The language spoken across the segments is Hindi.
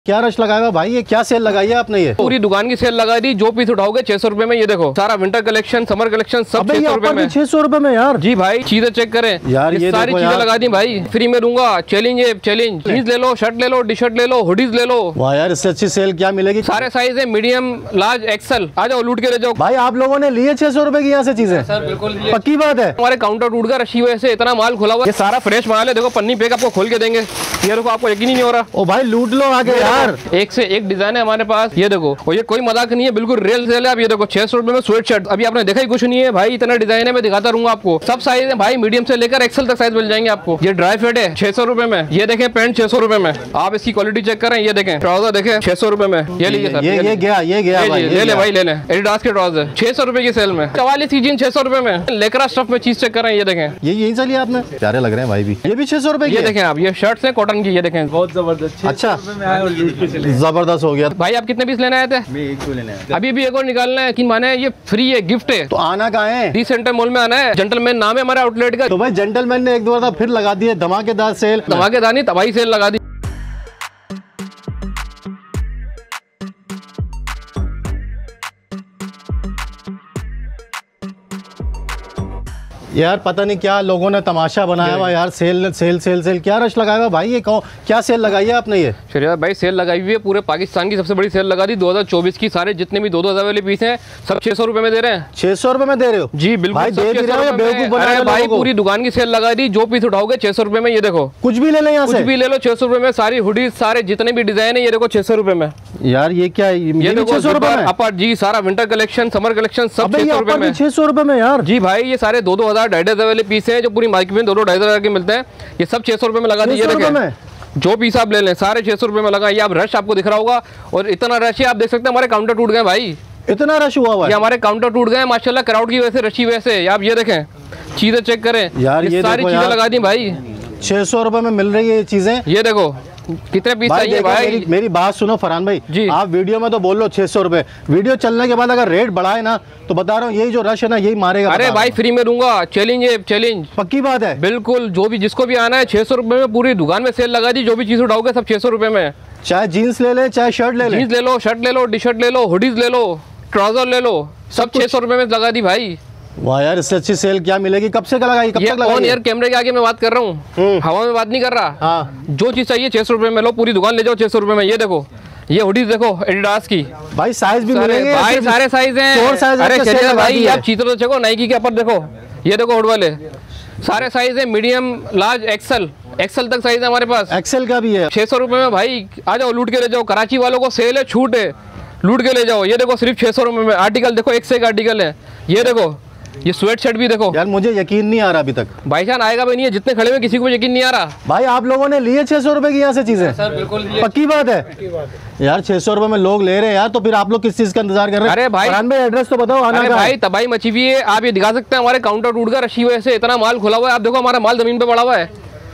क्या रश लगाया हुआ भाई, ये क्या सेल लगाई है आपने? ये पूरी दुकान की सेल लगा दी। जो पीस उठाओगे 600 रुपए में। ये देखो सारा विंटर कलेक्शन, समर कलेक्शन सब 600 रुपए में। 600 रुपए में यार? जी भाई, चीजें चेक करें यार, ये सारी चीजें लगा दी भाई। फ्री में दूंगा। चैलेंज है, चैलेंज। जीन्स ले लो, शर्ट ले लो, टी शर्ट ले लो, हुडीज ले लो। वाह यार, इससे अच्छी सेल क्या मिलेगी? सारे साइज है, मीडियम, लार्ज, एक्सल। आ जाओ, लूट के ले जाओ भाई। आप लोगों ने लिए 600 रुपए की यहाँ से चीजें? सर बिल्कुल, पक्की बात है। हमारे काउंटर टूट गया रशी वजह से, इतना माल खुला हुआ। ये सारा फ्रेश माल है। देखो पन्नी पैक आपको खोल के देंगे। ये देखो, आपको यकीन ही नहीं हो रहा। ओ भाई, लूट लो आगे यार। एक से एक डिजाइन है हमारे पास। ये देखो, और ये कोई मजाक नहीं है, बिल्कुल रियल सेल है। अब ये देखो 600 रुपए में स्वेट शर्ट। अभी आपने देखा ही कुछ नहीं है भाई, इतना डिजाइन है। मैं दिखाता रहूंगा आपको। सब साइज है भाई, मीडियम से लेकर एक्सल तक साइज मिल जाएंगे आपको। ये ड्राई फिट है 600 रुपए में। ये देखें पैंट 600 रुपए में। आप इसकी क्वालिटी चेक करें। ये देखें ट्राउजर देखें 600 रुपए में। ये लीजिए सर, ये गया ले ले भाई, ले ले। एडिडास के ट्राउजर 600 रुपए की सेल में। 44 की जीन 600 रुपए में। लेकरा स्टफ में चीज चेक करें। ये देखें, ये यही चलिए आपने। प्यारे लग रहे हैं भाई भी। ये भी 600 रुपए की। ये देखें आप, ये शर्ट्स है कॉटन की। ये देखें, बहुत जबरदस्त। अच्छा, जबरदस्त हो गया भाई। आप कितने पीस लेने आए थे? मैं एक दो लेने आया था। अभी भी एक और निकालना है कि माने ये फ्री है, गिफ्ट है। तो आना कहाँ है? डी सेंटर मॉल में आना है। जेंटलमैन नाम है हमारे आउटलेट का। तो भाई जेंटलमैन ने एक दो बार फिर लगा दी है धमाकेदार सेल। धमाकेदार नहीं, तबाही सेल लगा दी। यार पता नहीं क्या लोगों ने तमाशा बनाया हुआ यार। सेल सेल सेल सेल क्या रश लगाया हुआ भाई? ये क्या सेल लगाई है आपने? ये शरिया भाई सेल लगाई हुई है। पूरे पाकिस्तान की सबसे बड़ी सेल लगा दी 2024 की। सारे जितने भी 2-2 वाले पीस हैं सब 600 रुपए में दे रहे हैं। 600 रुपए में दे रहे हो? जी बिल्कुल भाई, दे भी रहे हो बेवकूफ बना रहे हो भाई। लोगों को। पूरी दुकान की सेल लगा दी। जो पीस उठाओगे 600 रुपए में। ये देखो, कुछ भी ले लो यहाँ से, कुछ भी ले लो 600 रुपए में। सारी हुडीज, सारे जितने भी डिजाइन है, ये देखो 600 रुपए में। यार ये क्या है? ये देखो 600 रुपए में अपर जी, सारा विंटर कलेक्शन, समर कलेक्शन सब 600 रुपए में। 600 रुपए में यार? जी भाई, ये सारे 2-2 हजार 2.5 वाले पीस है जो पूरी मार्केट में 2-2 2.5 हजार के मिलते हैं। ये सब 600 रुपए में लगा दिए। जो पीस आप ले लें सारे 600 रुपए में लगा। ये आप रश आपको दिख रहा होगा, और इतना रश है आप देख सकते हैं। हमारे काउंटर टूट गए भाई, इतना रश हुआ हुआ है। ये हमारे काउंटर टूट गए माशाल्लाह, क्राउड की वजह से, रशी वजह से। आप ये देखें, चीजें चेक करें यार। ये सारी चीजें लगा दी भाई। 600 रुपए में मिल रही है ये चीजें। ये देखो कितने पीस चाहिए भाई। मेरी बात सुनो फरहान भाई जी। आप वीडियो में तो बोल लो 600 रुपए, वीडियो चलने के बाद अगर रेट बढ़ाए ना तो बता रहा हूँ यही जो रश है ना यही मारेगा। अरे भाई फ्री में दूंगा। चैलेंज है, चैलेंज। पक्की बात है बिल्कुल। जो भी जिसको भी आना है 600 रुपए में पूरी दुकान में सेल लगा दी। जो भी चीज उठाओगे सब 600 रुपए में। चाहे जीन्स ले ले, चाहे शर्ट ले ले। जीन्स ले लो, शर्ट ले लो, टी शर्ट ले लो, हुडीज ले लो, ट्राउजर ले लो, सब 600 रुपए में लगा दी भाई। वाह यार, इससे अच्छी सेल क्या मिलेगी? कब से लगाई? कब तक लगाई? ऑन एयर कैमरे के आगे मैं बात कर रहा हूँ, हवा में बात नहीं कर रहा। हाँ। जो चीज चाहिए 600 रुपए में लो, पूरी दुकान ले जाओ 600 रुपए में। ये देखो, ये हुडीज देखो एडिडास की भाई, साइज भी मिलेंगे भाई, सारे साइज हैं। अरे चलिए भाई, आप चित्र तो देखो, नाइकी के ऊपर देखो। ये देखो हुड वाले सारे साइज है, मीडियम, लार्ज, एक्सल। एक्सल तक साइज है हमारे पास। एक्सेल का भी है 600 रुपए में भाई। आ जाओ, लूट के ले जाओ। कराची वालों को सेल है, छूट है, लूट के ले जाओ। ये देखो सिर्फ 600 रुपए में। आर्टिकल देखो, एक से एक आर्टिकल है। ये देखो, ये स्वेट शर्ट भी देखो यार। मुझे यकीन नहीं आ रहा अभी तक। भाईजान आएगा भी नहीं है, जितने खड़े हुए किसी को यकीन नहीं आ रहा। भाई आप लोगों ने लिए 600 रुपए की यहाँ से चीजें? सर बिल्कुल, पक्की बात है यार। 600 रुपए में लोग ले रहे हैं यार, तो फिर आप लोग किस चीज का इंतजार कर रहे हैं? अरे भाई, एड्रेस तो बताओ आना। अरे भाई तबाही मची हुई है। आप ये दिखा सकते हैं, हमारे काउंटर टूट गया रशी वजह से, इतना माल खुला हुआ है। आप देखो हमारा माल जमीन पे पड़ा हुआ है।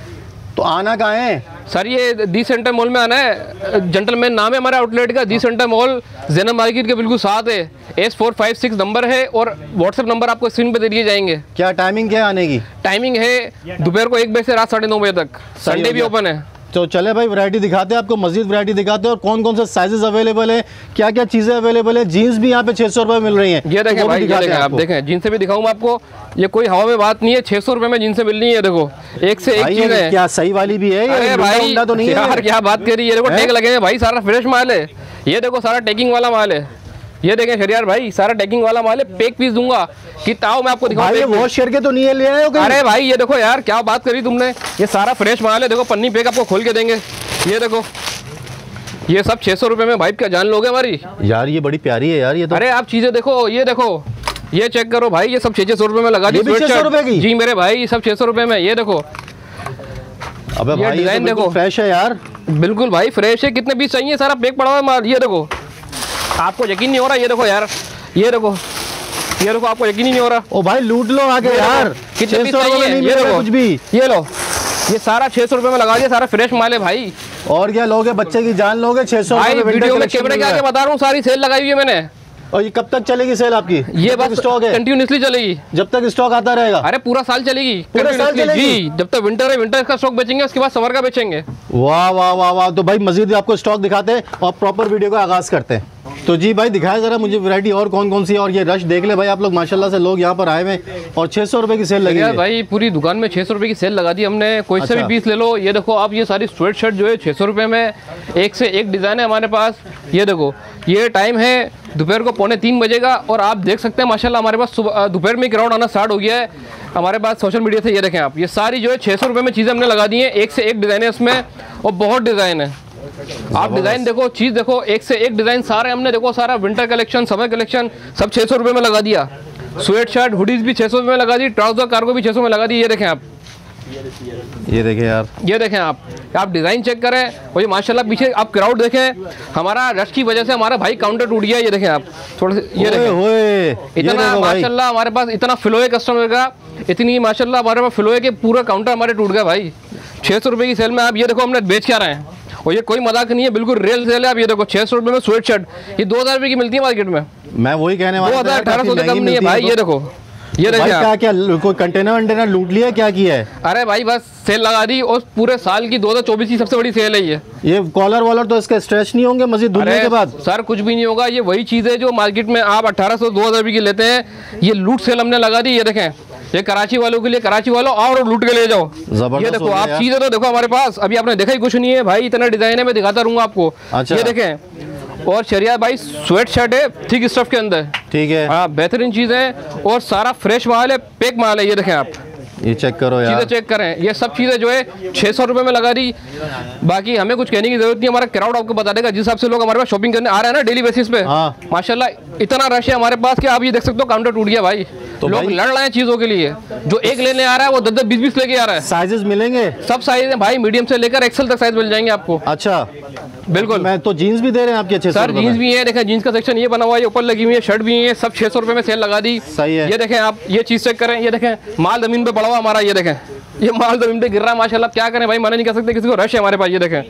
तो आना कहाँ है? सर ये डी सेंटर मॉल में आना है। जेंटलमैन नाम है हमारे आउटलेट का। D centre mall Zainab market के बिल्कुल साथ है। S456 नंबर है, और व्हाट्सएप नंबर आपको स्क्रीन पे दे दिए जाएंगे। क्या टाइमिंग क्या है आने की? टाइमिंग है दोपहर को 1 बजे से रात 9:30 बजे तक। संडे भी ओपन है। तो चले भाई, वैरायटी दिखाते हैं आपको, मजीद वैरायटी दिखाते हैं, और कौन कौन से साइजेस अवेलेबल है, क्या क्या चीजें अवेलेबल है। जीन्स भी यहाँ पे 600 रुपए मिल रही हैं। ये देखें भाई, ये देखें, आप देखें, जीन्स भी दिखाऊंगा आपको। ये कोई हवा में बात नहीं है, 600 रुपए में जीन्स मिल रही है। देखो एक से एक चीज है। क्या सही वाली भी है? अरे भाई तो नहीं यार है? क्या बात करी। ये देखो टैग लगे हैं भाई, सारा फ्रेश माल है। ये देखो सारा टैगिंग वाला माल है। ये देखें शरियार भाई, सारा टैगिंग वाला माल है। पैक पीस दूंगा कि ताओ मैं आपको दिखाऊं। वॉश करके तो नहीं ले आए हो? अरे भाई ये देखो यार, क्या बात करी तुमने। ये सारा फ्रेश माल है। देखो पन्नी पैक आपको खोल के देंगे। ये देखो, ये सब 600 रुपए में भाई। क्या जान लोगे हमारी यार? ये बड़ी प्यारी है यार ये तो। अरे आप चीजें देखो, ये देखो, ये चेक करो भाई। ये सब 600 रुपए में लगा दी। 600 रुपए की? जी मेरे भाई, ये सब 600 रुपए में। ये देखो, अबे भाई डिजाइन देखो, फ्रेश है यार। बिल्कुल भाई फ्रेश है। कितने पीस चाहिए? सारा पैक पड़ा हुआ है माल। ये देखो, आपको यकीन नहीं हो रहा। ये देखो यार, ये देखो, ये देखो, आपको यकीन ही नहीं हो रहा। ओ भाई लूट लो आगे यार। कितने पीस 600 रुपए नहीं ये देखो, कुछ भी। ये लो, ये सारा 600 रुपए में लगा दिया। सारा फ्रेश माल है भाई। और क्या लोगे? बच्चे की जान लोगे 600 भाई। वीडियो में कैमरे के आगे बता रहा हूँ, सारी सेल लगाई हुई है मैंने। और ये कब तक चलेगी सेल आपकी? ये बस स्टॉक है, कंटिन्यूसली चलेगी जब तक स्टॉक आता रहेगा। अरे पूरा साल चलेगी, पूरा साल चलेगी? जी, जब तक विंटर है विंटर का स्टॉक बेचेंगे, उसके बाद समर का बेचेंगे। वाह वाह वाह वाह। तो भाई मजीद आपको स्टॉक दिखाते हैं और प्रॉपर वीडियो का आगाज करते हैं। तो जी भाई दिखाया जरा मुझे वैरायटी और कौन कौन सी है। और ये रश देख ले भाई आप लोग, माशाल्लाह से लोग यहाँ पर आए हुए और 600 रुपए की सेल लगी है भाई। पूरी दुकान में 600 रुपए की सेल लगा दी हमने, कोई से भी पीस ले लो। ये देखो आप, ये सारी स्वेट शर्ट जो है 600 रुपए में, एक से एक डिज़ाइन है हमारे पास। ये देखो, ये टाइम है दोपहर को 2:45 बजे का, और आप देख सकते हैं माशाल्लाह हमारे पास दोपहर में क्राउड आना स्टार्ट हो गया है हमारे पास सोशल मीडिया से। ये देखें आप, ये सारी जो है 600 रुपए में चीज़ें हमने लगा दी हैं, एक से एक डिज़ाइन है इसमें और बहुत डिज़ाइन है। आप डिज़ाइन देखो, चीज़ देखो, एक से एक डिज़ाइन सारे हमने देखो, सारा विंटर कलेक्शन, समर कलेक्शन सब 600 रुपये में लगा दिया। स्वेट शर्ट हुडीज भी 600 रुपये में लगा दी, ट्राउजर कार्गो भी 600 में लगा दी। ये देखें आप, ये देखें यार, ये देखें आप डिज़ाइन चेक करें। और ये माशाल्लाह पीछे आप क्राउड देखें, हमारा रश की वजह से हमारा भाई काउंटर टूट गया। ये देखें आप थोड़ा सा, ये देखें इतना माशाल्लाह हमारे पास इतना फ्लो है कस्टमर का, इतनी माशाल्लाह हमारे पास फ्लो है कि पूरा काउंटर हमारे टूट गया भाई। 600 रुपये की सेल में आप ये देखो हमने बेच क्या रहे हैं, और ये कोई मजाक नहीं है, बिल्कुल रियल सेल है। आप ये देखो 600 रुपये में स्वेट शर्ट, ये 2000 रुपये की मिलती है मार्केट में। मैं वही कहने वाला था, 2000-1800 से कम नहीं है भाई। ये देखो, ये देखिए क्या क्या कोई कंटेनर वंटेनर लूट लिया, क्या किया है? अरे भाई बस सेल लगा दी, और पूरे साल की 2024 की सबसे बड़ी सेल है ये कॉलर वॉलर तो इसके स्ट्रेच नहीं होंगे मजीद धुलने के बाद? सर कुछ भी नहीं होगा, ये वही चीज़ है जो मार्केट में आप 1800-2000 रुपये की लेते हैं। ये लूट सेल हमने लगा दी। ये देखें, ये कराची वालों के लिए, कराची वालों और लूट के ले जाओ। ये देखो आप चीजें तो देखो हमारे पास, अभी आपने देखा ही कुछ नहीं है भाई, इतना डिजाइन है, मैं दिखाता रहूंगा आपको। अच्छा। ये देखें, और शरिया भाई स्वेट शर्ट है थिक स्टफ के अंदर, ठीक है, हाँ बेहतरीन चीज है, और सारा फ्रेश माल है, पैक माल है। ये देखें आप, ये चेक करो यार, चीजें चेक करें। ये सब चीजें जो है 600 रुपये में लगा दी। बाकी हमें कुछ कहने की जरूरत नहीं, हमारा क्राउड आपको बता देगा, जिस हिसाब से लोग हमारे पास शॉपिंग करने आ रहे हैं ना डेली बेसिस पे। हाँ। माशाल्लाह इतना रश है हमारे पास कि आप ये देख सकते हो काउंटर टूट गया भाई। तो लोग लड़ रहे हैं चीजों के लिए, जो एक लेने आ रहा है वो 10-10, 20-20 लेके आ रहा है। साइजेस मिलेंगे? सब साइज है भाई, मीडियम से लेकर एक्सेल तक साइज मिल जाएंगे आपको। अच्छा बिल्कुल। मैं तो जीन्स भी दे रहे हैं आपके 600 सर जीन्स भी है, देखें जीन्स का सेक्शन ये बना हुआ है, ऊपर लगी हुई है, शर्ट भी है, सब 600 रुपये में सेल लगा दी। सही है। ये देखें आप, ये चीज चेक करें, ये देखें माल जमीन पे पड़ा हुआ हमारा। ये देखें, ये माल जमीन पे गिर रहा है माशाल्लाह, क्या करें भाई, मना नहीं कर सकते, किसी को रश है हमारे पास। ये देखें,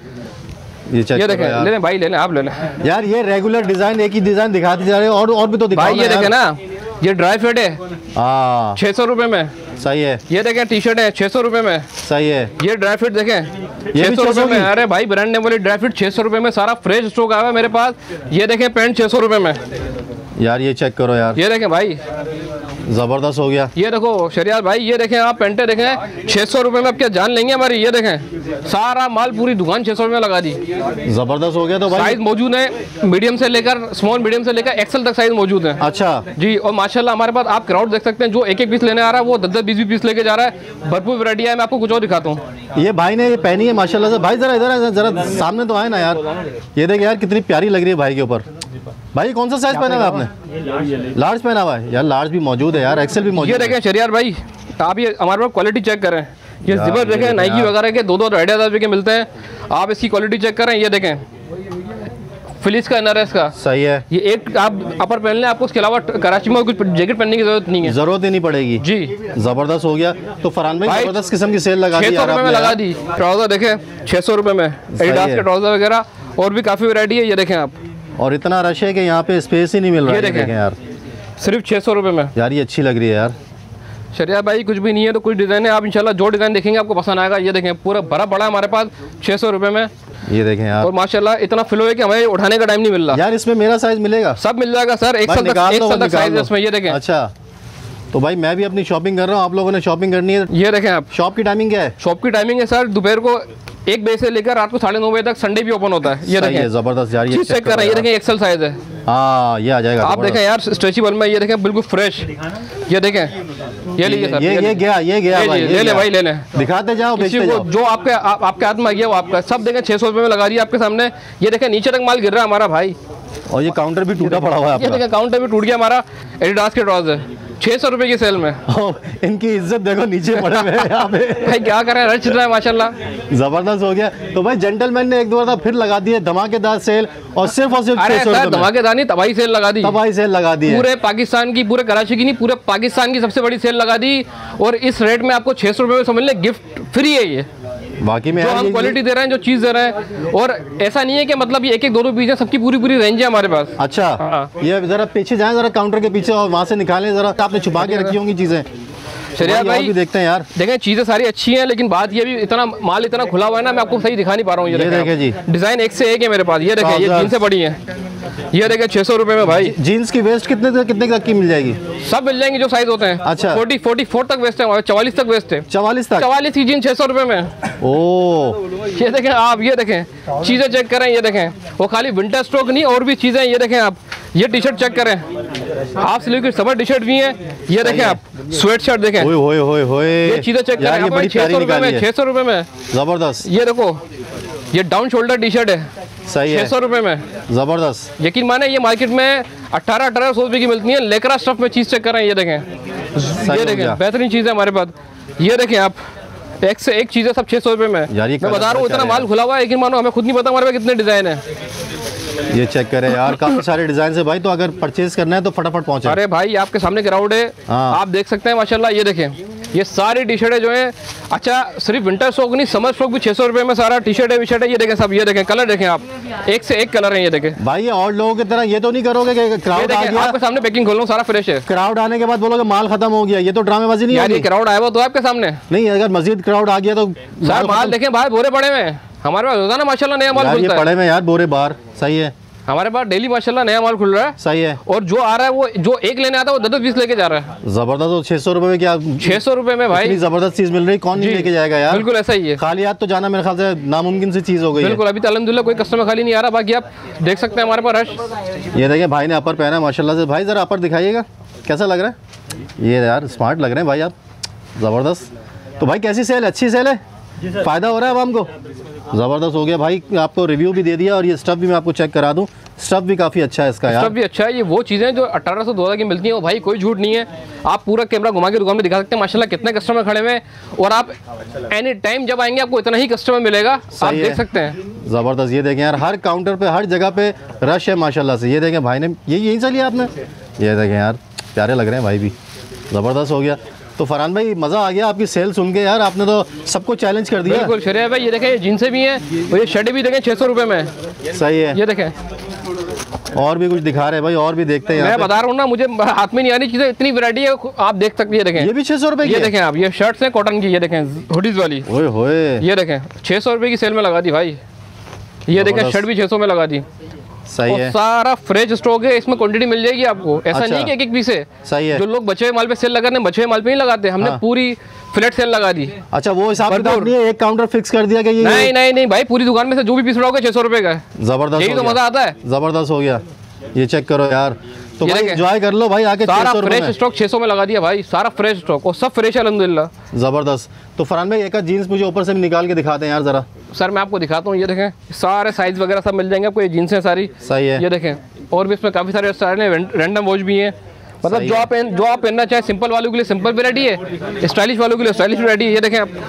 ये देखें, ले लें भाई, ले लें, आप ले लें यार। ये रेगुलर डिजाइन एक ही डिजाइन दिखाते जा रहे हैं, और भी तो दिखाओ भाई। ये देखें ना, ये ड्राई फिट है 600 रुपये में। सही है। ये देखें टी शर्ट है 600 रुपये में। सही है। ये ड्राई फिट देखें 600 रुपये में। अरे भाई ब्रांड नेम वाली ड्राई फिट 600 रुपये में, सारा फ्रेश स्टॉक आया है मेरे पास। ये देखें पैंट 600 रुपये में यार, ये चेक करो यार, ये देखें भाई, जबरदस्त हो गया। ये देखो शरियार भाई, ये देखें आप पेंटे देखें 600 रुपये में, आप क्या जान लेंगे हमारी। ये देखें सारा माल पूरी दुकान 600 रुपये में लगा दी। जबरदस्त हो गया। तो भाई साइज मौजूद है, मीडियम से लेकर स्मॉल, मीडियम से लेकर एक्सेल तक साइज मौजूद है। अच्छा जी, और माशाल्लाह हमारे पास आप क्राउड देख सकते हैं, जो एक पीस लेने आ रहा है वो 10-10, 20-20 पीस लेके जा रहा है। भरपूर वैरायटी है, मैं आपको कुछ और दिखाता हूँ। ये भाई ने ये पहनी है माशाल्लाह से। भाई जरा इधर जरा सामने तो आए ना यार, ये देख यार कितनी प्यारी लग रही है भाई के ऊपर। भाई कौन सा साइज पहना हुआ आपने? लार्ज पहना हुआ है यार, लार्ज भी मौजूद है यार, एक्सेल भी मौजूद है। ये देखें शरियार भाई, आप ये हमारे पास क्वालिटी चेक करें, ये जिपर देखें, नाइकी वगैरह के 2-2 2,500 रुपये के मिलते हैं। आप इसकी क्वालिटी चेक करें। ये देखें फिलिस का इनर है इसका। सही है। ये एक आप अपर पहन लें, आपको उसके अलावा कराची में कुछ जैकेट पहनने की जरूरत नहीं है, जरूरत ही नहीं पड़ेगी जी। जबरदस्त हो गया। तो फरहान भाई जबरदस्त किस्म की सेल लगा दी 600 रुपये में लगा दी। ट्राउजर देखें 600 रुपये में, एडिडास के ट्राउजर वगैरह और भी काफ़ी वैरायटी है। ये देखें आप, और इतना रश है कि यहाँ पे स्पेस ही नहीं मिल रहा है। ये देखें यार, सिर्फ 600 रुपये में यार, ये अच्छी लग रही है यार। शरिया भाई कुछ भी नहीं है तो कुछ डिज़ाइन है, आप इंशाल्लाह जो डिज़ाइन देखेंगे आपको पसंद आएगा। ये देखें पूरा भरा पड़ा हमारे पास 600 रुपये में। ये देखें यार, और माशाल्लाह इतना फ्लो है कि हमें उठाने का टाइम नहीं मिल रहा यार। इसमें मेरा साइज मिलेगा? सब मिल जाएगा सर, एक साल तक साइज है इसमें। ये देखें। अच्छा, तो भाई मैं भी अपनी शॉपिंग कर रहा हूँ, आप लोगों ने शॉपिंग करनी है। ये देखें आप, शॉप की टाइमिंग क्या है? शॉप की टाइमिंग है सर दोपहर को 1 बजे से लेकर रात को 9:30 बजे तक, संडे भी ओपन होता है। ये देखें जबरदस्त यार, ये चेक कर रहे हैं। ये देखें एक्सेल साइज है। हाँ, ये आ जाएगा। आप देखें यार स्ट्रेचेबल में, ये देखें बिल्कुल फ्रेश। ये देखें, ये लीजिए सर, ये गया भाई, ले ले भाई, ले ले, दिखाते जाओ, बेचते जाओ। जो आपके हाथ में आ गया वो आपका। सब देखें 600 रुपये में लगा दिया आपके सामने। ये देखें नीचे तक माल गिर रहा है हमारा भाई, और ये काउंटर भी टूटा पड़ा हुआ है। ये देखें काउंटर भी टूट गया हमारा। एडिडास के ट्राउजर 600 रुपये की सेल में। इनकी इज्जत देखो नीचे पड़े हुए हैं यहाँ पे। भाई क्या करें, रच रहा है माशाल्लाह, जबरदस्त हो गया। तो भाई जेंटलमैन ने एक दो बार फिर लगा दी है धमाकेदार सेल, और सिर्फ 600 रुपये। धमाकेदार नहीं, तबाही सेल लगा दी। तबाही सेल लगा दी पूरे पाकिस्तान की, पूरे कराची की नहीं, पूरे पाकिस्तान की सबसे बड़ी सेल लगा दी। और इस रेट में आपको 600 रुपये में समझ ले गिफ्ट फ्री है। बाकी में जो हम क्वालिटी दे रहे हैं, जो चीज दे रहे हैं, और ऐसा नहीं है कि मतलब ये एक एक दो पीस है, सबकी पूरी रेंज है हमारे पास। अच्छा, ये जरा पीछे जाएं जरा काउंटर के पीछे और वहाँ से निकालें जरा, आपने छुपा के रखी होंगी चीजें। शरिया भाई भी देखते हैं यार, देखें चीजें सारी अच्छी हैं, लेकिन बात ये भी इतना माल इतना खुला हुआ है ना, मैं आपको सही दिखा नहीं पा रहा हूँ। ये देखें जी, डिजाइन एक से एक है मेरे पास। ये देखें, ये जीन्स से बड़ी है, ये देखें 600 रुपए में भाई। जीन्स की वेस्ट कितने तक की मिल जाएगी? सब मिल जाएंगे जो साइज होते हैं। अच्छा, 44 तक वेस्ट है, 44 तक वेस्ट है। 44 की जीन्स 600 रुपए में। ओ, ये देखें आप, ये देखें चीजें चेक करें, ये देखें वो खाली विंटर स्टॉक नहीं और भी चीजें। ये देखें आप, ये टी शर्ट चेक करें, हाफ स्लीव की समर टी शर्ट भी है। ये देखें आप, स्वेट शर्ट देखें, ये चीजें चेक करें। 600 रुपए में, 600 रुपए में, जबरदस्त। ये देखो, ये डाउन शोल्डर टी शर्ट है, सही है, 600 रुपए में, जबरदस्त। यकीन माने ये मार्केट में 1800 रुपए की मिलती है। लेकरा स्टफ में चीज चेक कर रहे हैं, ये देखें, ये देखें बेहतरीन चीज है हमारे पास। ये देखें आप, एक से एक चीजें सब 600 रुपए में। मैं बता रहा हूँ इतना माल खुला हुआ है, लेकिन मानो हमें खुद नहीं पता हमारे पास कितने डिजाइन है। ये चेक करें यार, काफी सारे डिजाइन है भाई, तो अगर परचेज करना है तो फटाफट पहुंचे। अरे भाई आपके सामने क्राउड है, आप देख सकते हैं माशाल्लाह। ये देखें, ये सारी टी शर्टें जो है, अच्छा सिर्फ विंटर स्टॉक नहीं, समर स्टॉक भी 600 रुपए में सारा टी शर्ट है, वी-शर्ट है। ये देखें सब, ये देखें कलर देखें आप, एक से एक कलर है। ये देखें भाई, ये और लोगों की तरह ये तो नहीं करोगे कि क्राउड आ गया, आपके सामने पैकिंग खोल रहा हूं, सारा फ्रेश है। क्राउड आने के बाद बोलोगे माल खत्म हो गया, ये तो ड्रामेबाजी नहीं है। क्राउड आया हुआ तो आपके सामने नहीं, अगर मजीद क्राउड आ गया तो माल देखें भाई, बोरे पड़े हुए हमारे पास होता ना माशाल्लाह, नया माल खुलता है। पड़े हुए यार बोरे बाहर, सही है, हमारे पास डेली माशाल्लाह नया माल खुल रहा है, सही है। और जो आ रहा है वो जो एक लेने आता है वो 10 पीस लेके जा रहा है। जबरदस्त। तो 600 रुपए में क्या, 600 रुपए में भाई जबरदस्त चीज मिल रही, कौन नहीं लेके जाएगा यार। बिल्कुल ऐसा ही है, खाली हाथ तो जाना मेरे ख्याल से नामुमकिन सी चीज हो गई। बिल्कुल, अभी तो अल्हम्दुलिल्लाह कोई कस्टमर खाली नहीं आ रहा। बाकी आप देख सकते हैं हमारे पास रश। ये देखिए भाई ने अपर पहना है माशाल्लाह से। भाई जरा अपर दिखाइएगा, कैसा लग रहा है? ये यार स्मार्ट लग रहे हैं भाई आप, जबरदस्त। तो भाई कैसी सेल, अच्छी सेल है, फायदा हो रहा है अब हमको? जबरदस्त हो गया भाई, आपको रिव्यू भी दे दिया और ये स्टफ भी मैं आपको चेक करा दूं, स्टफ भी काफी अच्छा है इसका यार, स्टफ भी अच्छा है। ये वो चीजें जो 1800 2000 की मिलती हैं, वो भाई कोई झूठ नहीं है। आप पूरा कैमरा घुमा के दुकान में दिखा सकते हैं माशाल्लाह कितने कस्टमर खड़े हुए हैं, और आप एनी टाइम जब आएंगे आपको इतना ही कस्टमर मिलेगा, आप देख सकते हैं। जबरदस्त। ये देखें यार, हर काउंटर पे हर जगह पे रश है माशाल्लाह से। ये देखें भाई ने यहीं से लिया आपने, ये देखें यार प्यारे लग रहे हैं भाई भी, जबरदस्त हो गया। तो फरहान भाई मज़ा आ गया आपकी सेल सुन के यार, आपने तो सबको चैलेंज कर दिया। बिल्कुल शरिया भाई, ये देखें ये जीन्सें भी हैं और ये शर्ट भी देखें 600 रुपए में, सही है। ये देखें और भी कुछ दिखा रहे हैं भाई, और भी देखते हैं। मैं बता रहा हूँ ना, मुझे हाथ में नहीं आ रही चीजें, इतनी वैरायटी है, आप देख सकते हैं। ये देखें, ये भी 600 रुपए की, ये देखें आप, ये शर्ट्स हैं कॉटन की, ये देखें हुडीज वाली, ओए होए, ये देखें 600 रुपए की सेल में लगा दी भाई। ये देखें शर्ट भी 600 में लगा दी, सही है। सारा फ्रेश स्टॉक है, इसमें क्वांटिटी मिल जाएगी आपको, ऐसा नहीं कि एक पीस है। सही है। जो लोग बचे हुए माल पे सेल लगाते हैं, बचे हुए माल पे नहीं लगाते, हमने पूरी फ्लैट सेल लगा दी। अच्छा, वो हिसाब किताब नहीं है, एक काउंटर फिक्स कर दिया कि ये नहीं भाई, पूरी दुकान में से जो भी पीस उठाओगे 600 रुपए का। जबरदस्त, यही तो मजा आता है, जबरदस्त हो गया। ये चेक करो यार, तो भाई एंजॉय कर लो भाई आके। सारा फ्रेश स्टॉक 600 में लगा दिया भाई, सारा फ्रेश स्टॉक, और सब फ्रेश है अल्हम्दुलिल्लाह, जबरदस्त। तो फरहान भाई एक जीन्स मुझे ऊपर से निकाल के दिखाते हैं यार जरा। सर मैं आपको दिखाता हूँ, ये देखें सारे साइज वगैरह सब मिल जाएंगे आपको, ये जीन्स है सारी, सही है। ये देखें, और भी इसमें काफी सारे रैंडम वॉच भी हैं, मतलब जो आप पहनना चाहे, सिंपल वालों के लिए सिंपल वैरायटी है, स्टाइलिश वालों के लिए स्टाइलिश वैरायटी है। ये देखें आप,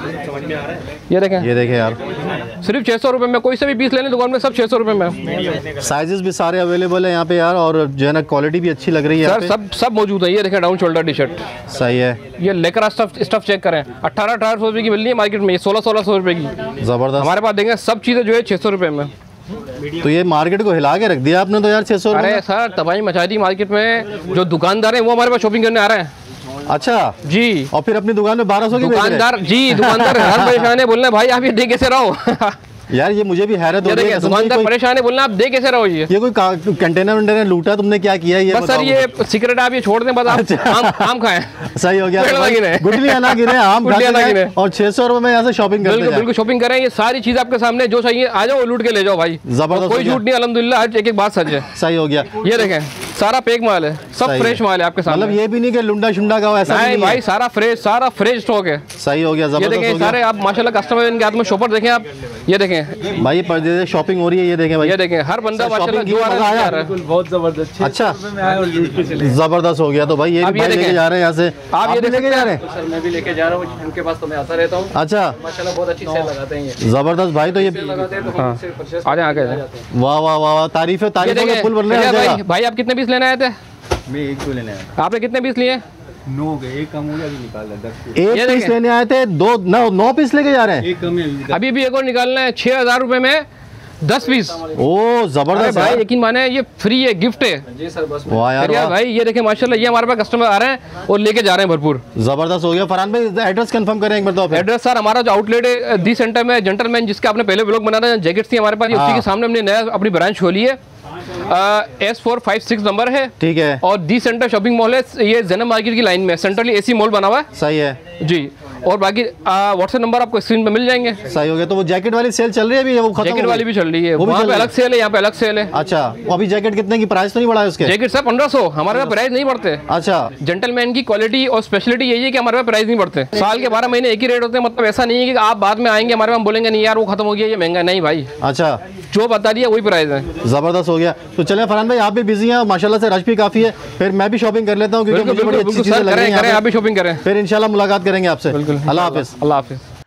ये देखें यार, सिर्फ 600 रुपए में, कोई से भी पीस लेने दुकान में सब 600 रुपए में। साइजेस भी सारे अवेलेबल है यहाँ पे यार, और जो है ना क्वालिटी भी अच्छी लग रही है सर, सब मौजूद है। ये देखें डाउन शोल्डर टी शर्ट, सही है। ये लेकरा स्टफ चेक करें, 1800 रुपए की मिल रही है मार्केट में, ये 1600 रुपए की, जबरदस्त। हमारे पास देंगे सब चीजें जो है 600 रुपए में। तो ये मार्केट को हिला के रख दिया आपने तो यार 600 रुपए। अरे सर तबाही मचा दी मार्केट में, जो दुकानदार हैं वो हमारे पास शॉपिंग करने आ रहे हैं। अच्छा जी, और फिर अपनी दुकान में 1200 की दुकानदार हर परेशान है, बोल रहे भाई आप ये दे कैसे रहो। यार ये मुझे भी हैरत हो रही है, दुकानदार परेशान है, बोलना आप दे कैसे रहो। ये कोई कंटेनर वंटेनर लूटा तुमने, क्या किया ये? बस सर ये सीक्रेट आप ये छोड़ दें, बस आप आम खाएं। सही हो गया, गुठलियां ना गिरे, आम खाएं और 600 रुपए में यहाँ से शॉपिंग करें। बिल्कुल शॉपिंग करें, ये सारी चीज आपके सामने, जो चाहिए आ जाओ लूट के ले जाओ भाई, जबरदस्त। कोई झूठ नहीं, अल्हम्दुलिल्लाह एक एक बात सच है। सही हो गया। ये देखें सारा पैक माल है, सब फ्रेश माल है आपके सामने, मतलब ये भी नहीं कि लुंडा शुंडा का ऐसा नहीं भाई, सारा फ्रेश स्टॉक है। सही हो गया, ये देखें सारे आप माशाल्लाह कस्टमर इनके हाथ में शॉपर देखें आप, ये देखें भाई शॉपिंग हो रही है, ये देखें भाई, ये देखें हर बंदा माशाल्लाह जो आ रहा है, बहुत जबरदस्त। अच्छा जबरदस्त हो गया। तो भाई ये भी लेके जा रहे हैं यहाँ से, आप ये लेके जा रहे हैं? सर मैं भी लेके जा रहा हूँ, उनके पास तो मैं आता रहता हूँ। अच्छा माशाल्लाह बहुत अच्छी सेल लगाते हैं ये, जबरदस्त भाई। तो ये आ जाए, वाह वाह वाह, तारीफ फुल बन रहे हैं भाई। आप कितने पीस लेने आए थे? मैं 1 लेने आया। आपने कितने पीस लिए? 9 गए, एक कम हो गया, अभी निकाल रहा है 10 पीस। एक ये पीस देखें। लेने आए थे, 9 पीस लेके जा रहे हैं। एक कम है अभी। अभी भी एक और निकालना है 6000 रुपए में 10 पीस। ओ अरे जबरदस्त भाई यार। यकीन माने ये फ्री है, गिफ्ट है। जी सर बस वाह यार यार वाह, भाई ये देखें माशाल्लाह, ये हमारे पास कस्टमर आ रहे हैं और लेके जा रहे हैं भरपूर। जबरदस्त हो गया। फरहान भाई एड्रेस कंफर्म करें एक बार तो आप। एड्रेस सर हमारा जो आउटलेट है दी सेंटर में, जेंटलमैन जिसका आपने पहले ब्लॉग बना था, जैकेट्स थी हमारे पास, ये उसी के सामने हमने नया अपनी ब्रांच खोली है। S456 नंबर है ठीक है, और दी सेंटर शॉपिंग मॉल है, ये जेनम मार्केट की लाइन में सेंट्रली एसी मॉल बना हुआ है सही है, जी। और बाकी व्हाट्सएप नंबर आपको स्क्रीन पे मिल जाएंगे। सही हो गया। तो वो जैकेट वाली सेल चल रही है अभी, वो खत्म जैकेट हो वाली गई? भी चल रही है, वो भी वहाँ चल पे रही अलग सेल है, यहाँ पे अलग सेल है। अच्छा, वो अभी जैकेट कितने की प्राइस तो नहीं बढ़ा है उसके? जैकेट सर 1500, हमारे पास प्राइस नहीं बढ़ते। अच्छा जेंटलमैन की क्वालिटी और स्पेशलिटी यही है कि हमारे पास प्राइस नहीं बढ़ते। साल के 12 महीने एक ही रेट होते हैं, मतलब ऐसा नहीं है कि आप बाद में आएंगे हमारे पास बोलेंगे नहीं यार वो खत्म हो गया, ये महंगा। नहीं भाई, अच्छा, जो बता दिया वही प्राइस है। जबरदस्त हो गया। तो चले फरहान भाई, आप भी बिजी हैं माशाल्लाह से, रश भी काफी है, फिर मैं भी शॉपिंग कर लेता हूँ क्योंकि बिल्कुल मुझे बड़ी बिल्कुल अच्छी बिल्कुल चीजें सर, लग रही करें हैं करें, यहाँ आप भी शॉपिंग करें। पे। फिर इंशाल्लाह मुलाकात करेंगे आपसे। अल्लाह हाफिज। अल्लाह हाफिज।